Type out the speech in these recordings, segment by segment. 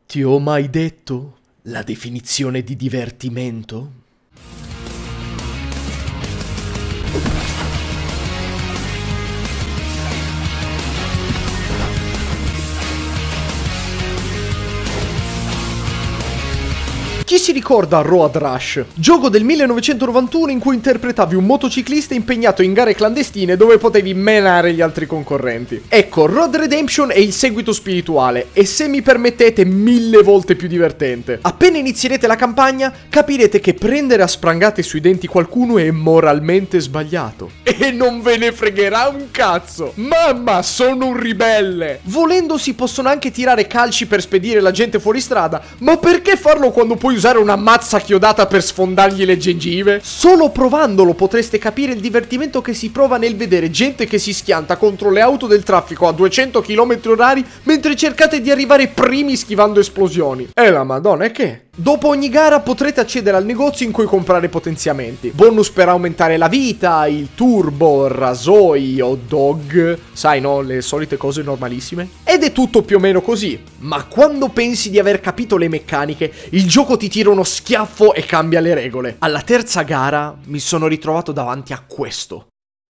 Ti ho mai detto la definizione di divertimento? Chi si ricorda Road Rush? Gioco del 1991 in cui interpretavi un motociclista impegnato in gare clandestine dove potevi menare gli altri concorrenti. Ecco, Road Redemption è il seguito spirituale e, se mi permettete, 1000 volte più divertente. Appena inizierete la campagna capirete che prendere a sprangate sui denti qualcuno è moralmente sbagliato. E non ve ne fregherà un cazzo! Mamma, sono un ribelle! Volendo si possono anche tirare calci per spedire la gente fuori strada, ma perché farlo quando puoi usare una mazza chiodata per sfondargli le gengive? Solo provandolo potreste capire il divertimento che si prova nel vedere gente che si schianta contro le auto del traffico a 200 km/h mentre cercate di arrivare primi schivando esplosioni. E la madonna, è che... Dopo ogni gara potrete accedere al negozio in cui comprare potenziamenti, bonus per aumentare la vita, il turbo, rasoi, hot dog, sai no, le solite cose normalissime. Ed è tutto più o meno così, ma quando pensi di aver capito le meccaniche, il gioco ti tira uno schiaffo e cambia le regole. Alla terza gara mi sono ritrovato davanti a questo.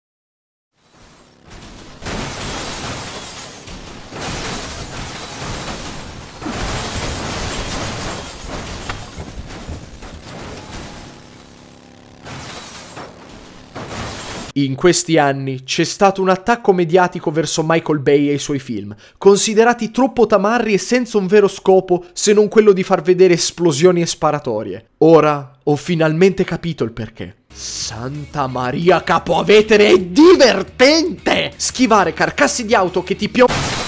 In questi anni c'è stato un attacco mediatico verso Michael Bay e i suoi film, considerati troppo tamarri e senza un vero scopo se non quello di far vedere esplosioni e sparatorie. Ora ho finalmente capito il perché. Santa Maria Capovetere, è divertente! Schivare carcassi di auto che ti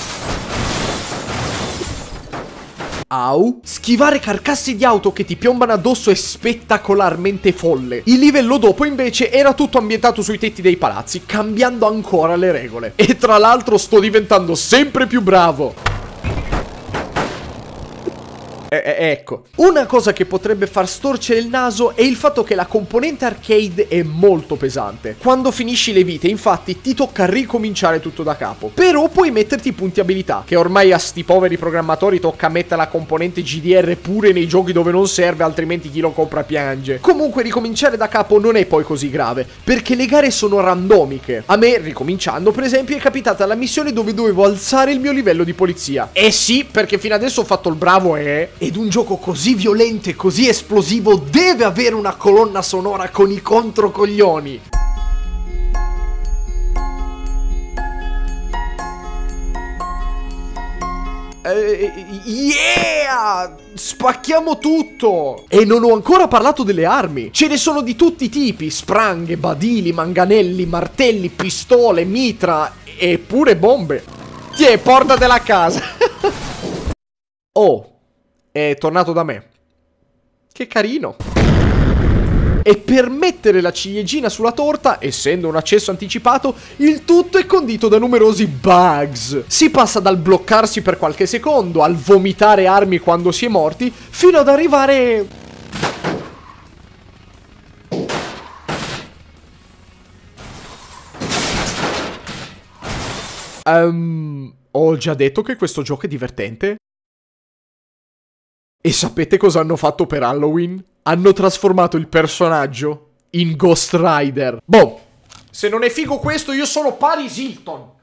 schivare carcassi di auto che ti piombano addosso è spettacolarmente folle. Il livello dopo invece era tutto ambientato sui tetti dei palazzi, cambiando ancora le regole. E tra l'altro sto diventando sempre più bravo. Ecco, una cosa che potrebbe far storcere il naso è il fatto che la componente arcade è molto pesante. Quando finisci le vite, infatti, ti tocca ricominciare tutto da capo. Però puoi metterti punti abilità, che ormai a sti poveri programmatori tocca mettere la componente GDR pure nei giochi dove non serve, altrimenti chi lo compra piange. Comunque ricominciare da capo non è poi così grave, perché le gare sono randomiche. A me, ricominciando, per esempio, è capitata la missione dove dovevo alzare il mio livello di polizia. Eh sì, perché fino adesso ho fatto il bravo Ed un gioco così violento e così esplosivo deve avere una colonna sonora con i controcoglioni. Yeah! Spacchiamo tutto! E non ho ancora parlato delle armi. Ce ne sono di tutti i tipi: spranghe, badili, manganelli, martelli, pistole, mitra e pure bombe. Tiè, portatela a casa. Oh, è tornato da me. Che carino. E per mettere la ciliegina sulla torta, essendo un accesso anticipato, il tutto è condito da numerosi bugs. Si passa dal bloccarsi per qualche secondo, al vomitare armi quando si è morti, fino ad arrivare... ho già detto che questo gioco è divertente? E sapete cosa hanno fatto per Halloween? Hanno trasformato il personaggio in Ghost Rider. Boh, se non è figo questo, io sono Paris Hilton.